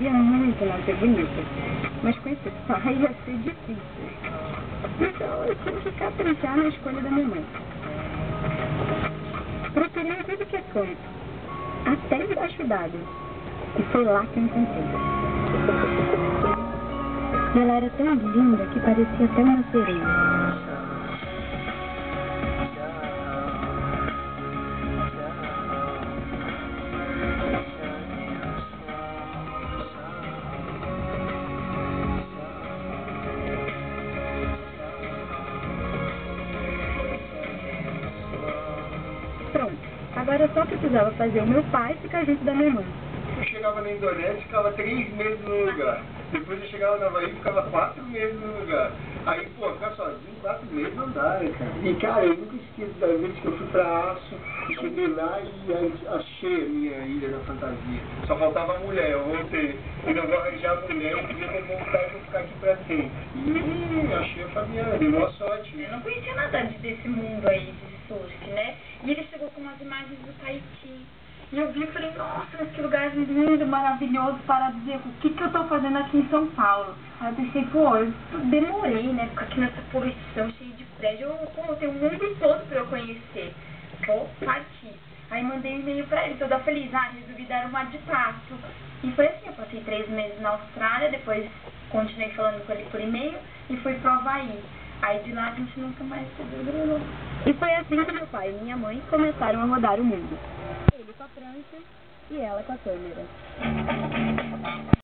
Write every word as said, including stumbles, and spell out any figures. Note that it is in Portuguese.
queria muito nascer bonita, mas com esse pai ia ser difícil. Então eu tive que caprichar na escolha da minha mãe. Procurei em tudo que é canto, até embaixo d'água, e foi lá que eu encontrei. E ela era tão linda que parecia até uma sereia. Pronto, agora eu só precisava fazer o meu pai ficar junto da minha mãe. Eu chegava na Indonésia e ficava três meses no lugar. Depois eu chegava na Bahia e ficava quatro meses no lugar. Aí, pô, ficar sozinho quatro meses não dá, né, cara? E, cara, eu nunca esqueço da vez que eu fui pra Aço, e cheguei lá e achei a minha ilha da fantasia. Só faltava a mulher, eu voltei. E não vou arranjar a mulher, eu queria voltar e vou ficar aqui pra sempre. E achei a Fabiana, dei boa sorte. Eu não conhecia nada desse mundo aí de surf, né? E ele chegou com umas imagens do Tahiti. E eu vi e falei, nossa, mas que lugar lindo, maravilhoso, para dizer o que, que eu tô fazendo aqui em São Paulo. Aí eu pensei, pô, eu demorei, né, ficar aqui nessa poluição cheia de prédio. Eu, pô, eu tenho um mundo todo pra eu conhecer. Vou partir. Aí mandei um e-mail pra ele, toda feliz, ah, resolvi dar uma de passo. E foi assim, eu passei três meses na Austrália, depois continuei falando com ele por e-mail e fui pro Havaí. Aí de lá a gente nunca mais se desgrudou. E foi assim que meu pai e minha mãe começaram a rodar o mundo. Ele com a prancha e ela com a câmera.